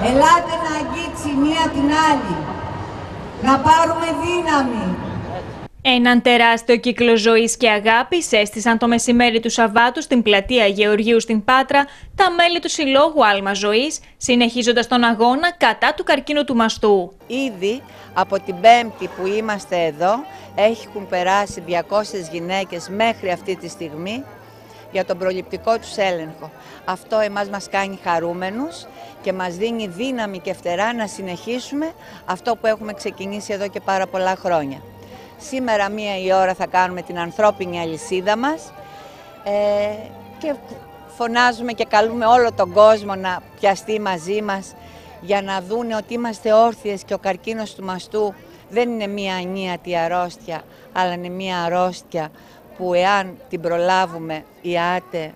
Ελάτε να αγγίξει μία την άλλη, να πάρουμε δύναμη. Έναν τεράστιο κύκλο ζωής και αγάπης έστησαν το μεσημέρι του Σαββάτου στην πλατεία Γεωργίου στην Πάτρα τα μέλη του Συλλόγου Άλμα Ζωής, συνεχίζοντας τον αγώνα κατά του καρκίνου του μαστού. Ήδη από την Πέμπτη που είμαστε εδώ έχουν περάσει 200 γυναίκες μέχρι αυτή τη στιγμή για τον προληπτικό τους έλεγχο. Αυτό εμάς μας κάνει χαρούμενους και μας δίνει δύναμη και φτερά να συνεχίσουμε αυτό που έχουμε ξεκινήσει εδώ και πάρα πολλά χρόνια. Σήμερα 1 η ώρα θα κάνουμε την ανθρώπινη αλυσίδα μας και φωνάζουμε και καλούμε όλο τον κόσμο να πιαστεί μαζί μας για να δούνε ότι είμαστε όρθιες και ο καρκίνος του μαστού δεν είναι μία ανίατη αρρώστια, αλλά είναι μία αρρώστια που εάν την προλάβουμε ιάται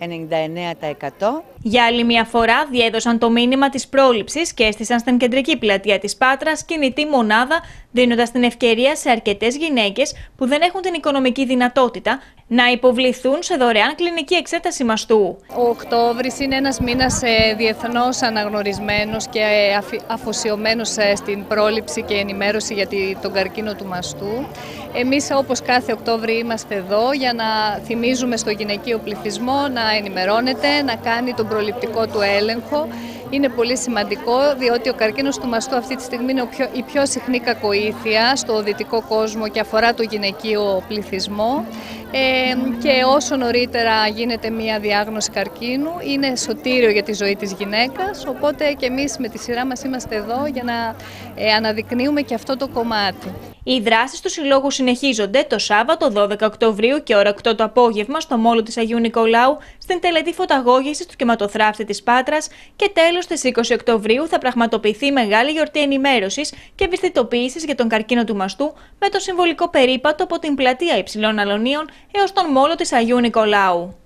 99%. Για άλλη μια φορά διέδωσαν το μήνυμα της πρόληψης και έστησαν στην κεντρική πλατεία της Πάτρας κινητή μονάδα, δίνοντας την ευκαιρία σε αρκετές γυναίκες που δεν έχουν την οικονομική δυνατότητα να υποβληθούν σε δωρεάν κλινική εξέταση μαστού. Ο Οκτώβρης είναι ένας μήνας διεθνώς αναγνωρισμένος και αφοσιωμένος στην πρόληψη και ενημέρωση για τον καρκίνο του μαστού. Εμείς όπως κάθε Οκτώβρη είμαστε εδώ για να θυμίζουμε στο γυναικείο πληθυσμό να ενημερώνεται, να κάνει τον προληπτικό του έλεγχο. Είναι πολύ σημαντικό διότι ο καρκίνος του μαστού αυτή τη στιγμή είναι η πιο συχνή κακοήθεια στο δυτικό κόσμο και αφορά το γυναικείο πληθυσμό. Και όσο νωρίτερα γίνεται μια διάγνωση καρκίνου είναι σωτήριο για τη ζωή της γυναίκας, οπότε και εμείς με τη σειρά μας είμαστε εδώ για να αναδεικνύουμε και αυτό το κομμάτι. Οι δράσεις του Συλλόγου συνεχίζονται το Σάββατο 12 Οκτωβρίου και ώρα 8 το απόγευμα στο Μόλο της Αγίου Νικολάου στην τελετή φωταγώγησης του κεματοθράφτη της Πάτρας και τέλος στις 20 Οκτωβρίου θα πραγματοποιηθεί μεγάλη γιορτή ενημέρωσης και ευαισθητοποίησης για τον καρκίνο του μαστού με το συμβολικό περίπατο από την πλατεία Υψηλών Αλωνίων έως τον Μόλο της Αγίου Νικολάου.